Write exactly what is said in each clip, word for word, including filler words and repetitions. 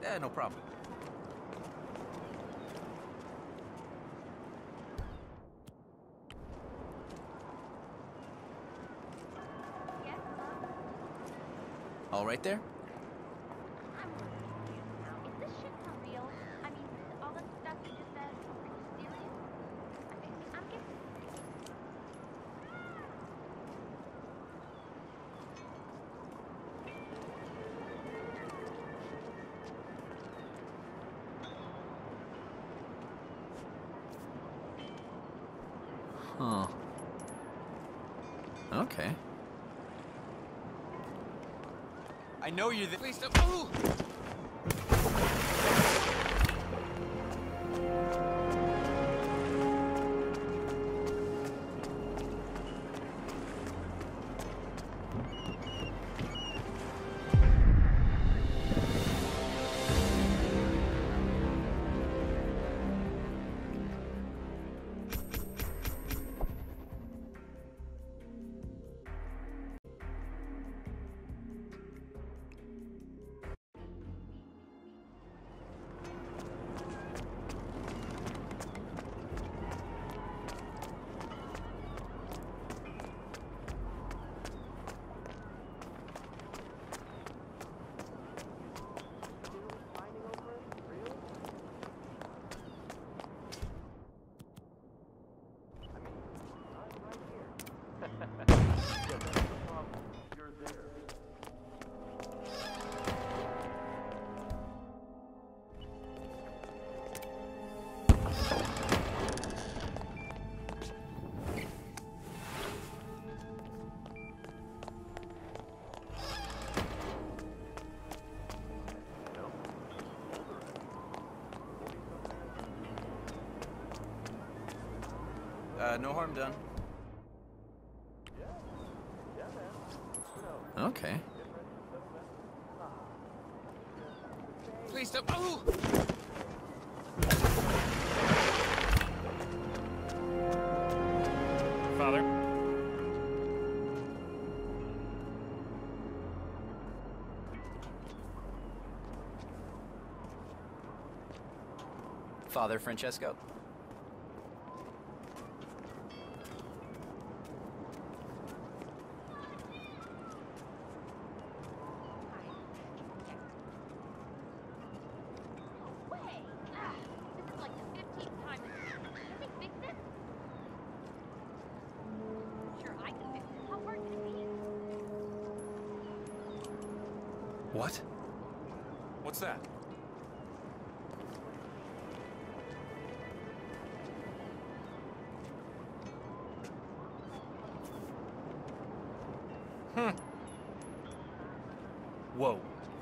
Yeah, no problem. Yes, Mom? All right there? I'm really confused now. Is this shit for real? I mean, all the stuff you just said, are you serious? I mean, I'm getting... Huh. Okay. I know you're the- Please don't- Ooh! Uh, no harm done. Okay. Please don't- Ooh! Father? Father Francesco? What? What's that? Hmm. Whoa.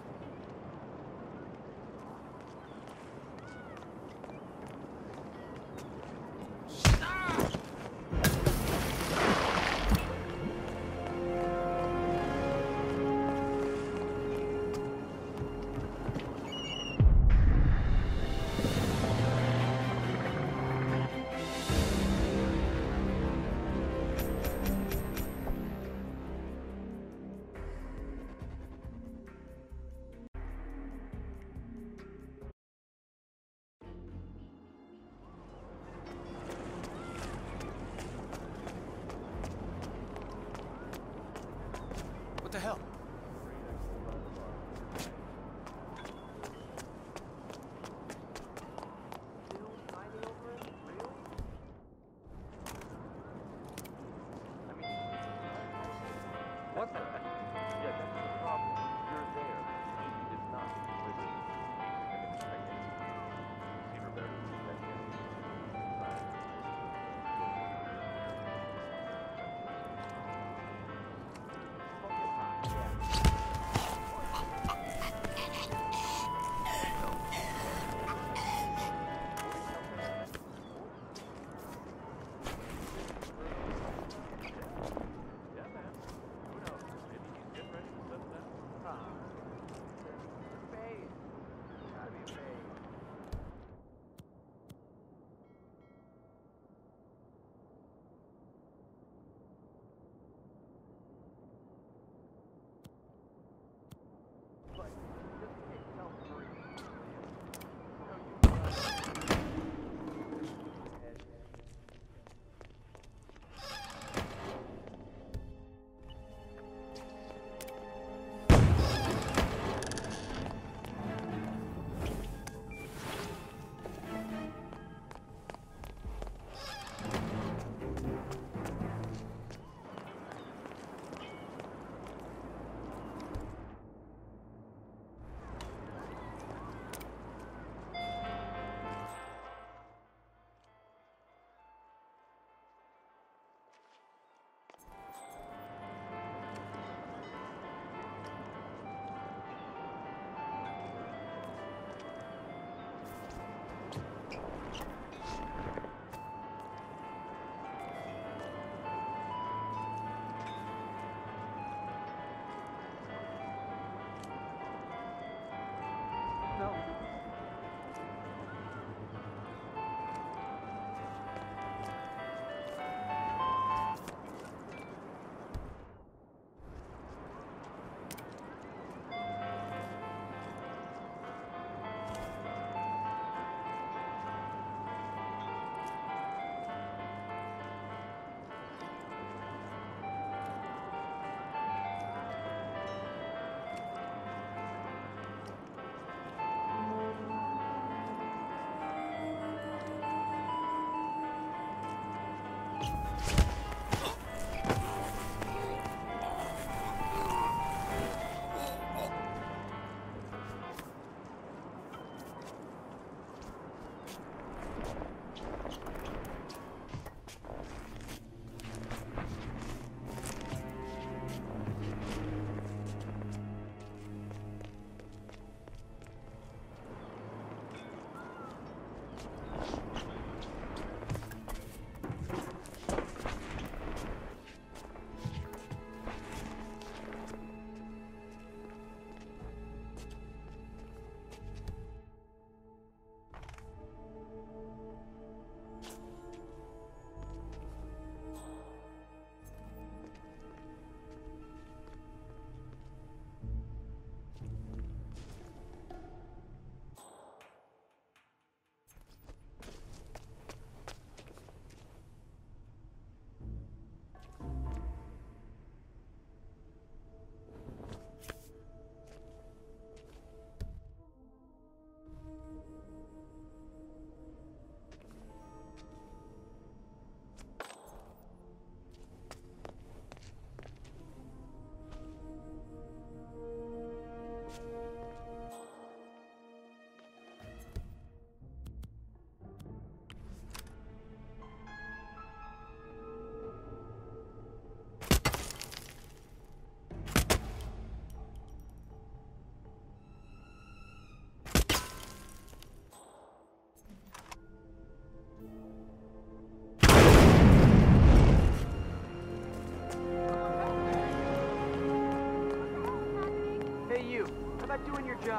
What the hell? What the? Yeah, that's the problem. You're there. He is not living in the second. See Roberto the second. Yeah, man. Who knows? Maybe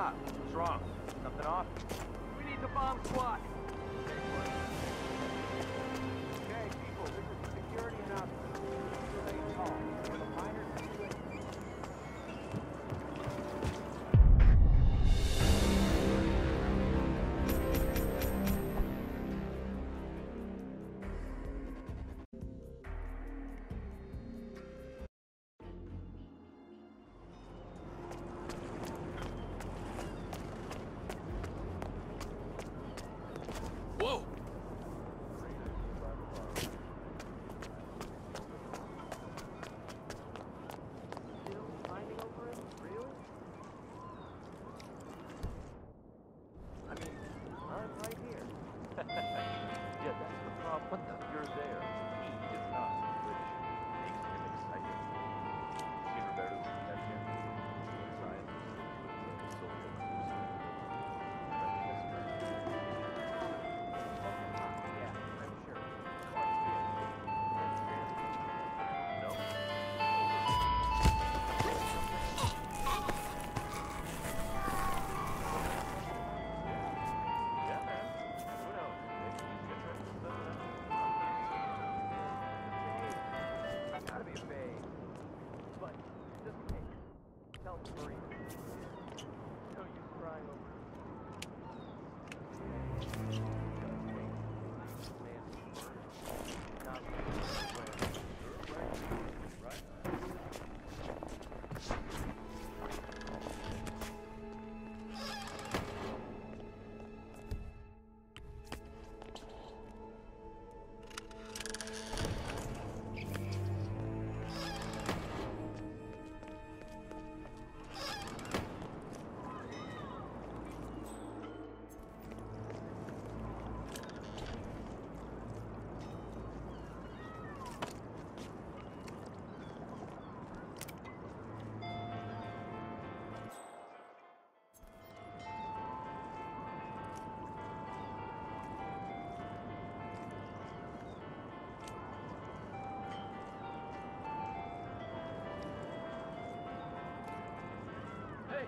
stop. What's wrong? Something off? We need the bomb squad. Okay, people, this is a security announcement. Remain calm. We have a minor situation. Whoa! Still finding over it? Really? I mean, I'm right here. Yeah, that's the problem. What the? You're there. He is not, which makes him excited. Sooner better than catch him. Science. Social crucible. Yeah, I'm sure. No? Yeah, man. Who knows? Maybe he's different. Doesn't it? Gotta be a fake. But just in case, tell Marie. No use crying over it. Not right. Hey!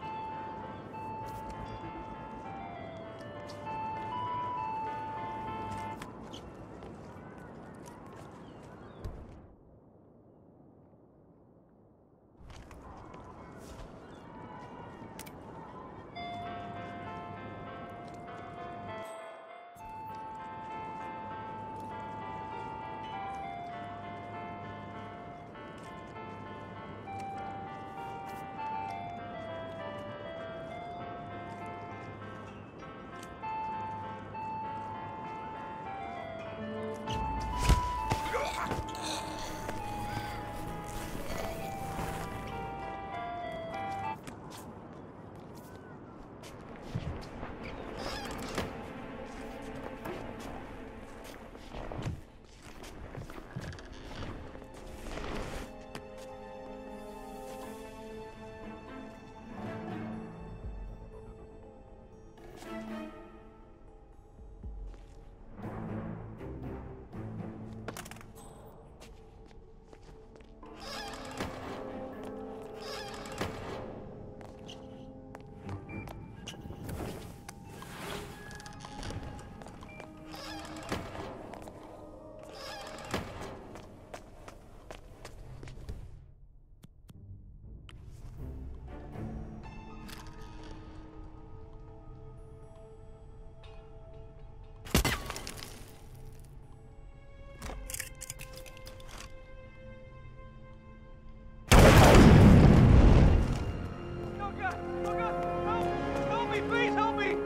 Oh God! Oh God! Help! Help me, please help me!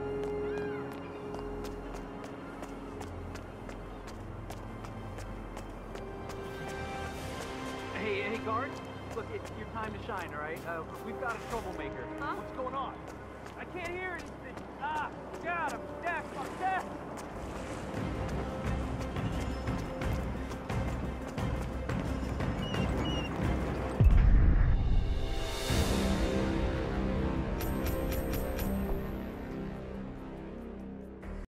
Hey, hey, guard. Look, it's your time to shine, all right? Uh, we've got a troublemaker. Huh? What's going on? I can't hear anything. Ah, God, I'm deaf. I'm deaf.